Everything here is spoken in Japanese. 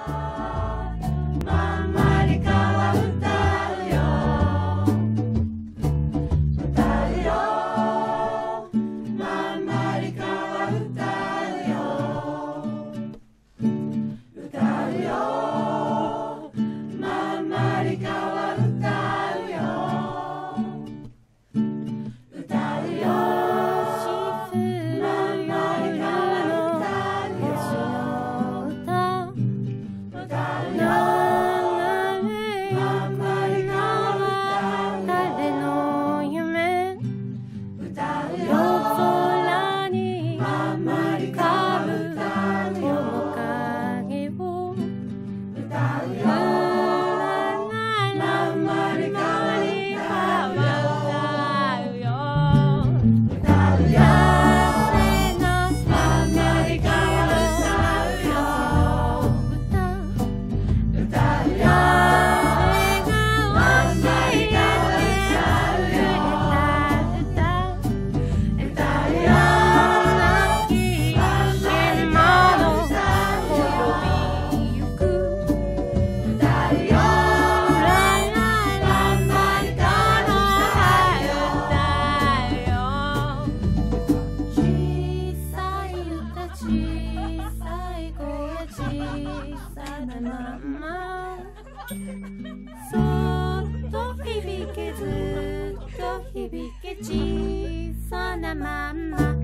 まんまりかは歌うよ歌うよまんまりかは歌うよ歌うよまんまりかは歌うよ歌うよまんまりかは歌うよ歌うよまんまりかは誰の夢歌うよ空にまんまりかは歌うよ面影を歌うよまんまりかは歌うよ歌うよまんまりかは歌うよ歌うよまんまりかは歌うよ歌うよまんまりかは歌うよ歌うよまんまりかは歌うよ小さい歌小さい声小さなまんまそっと響けずっと響け小さなまんま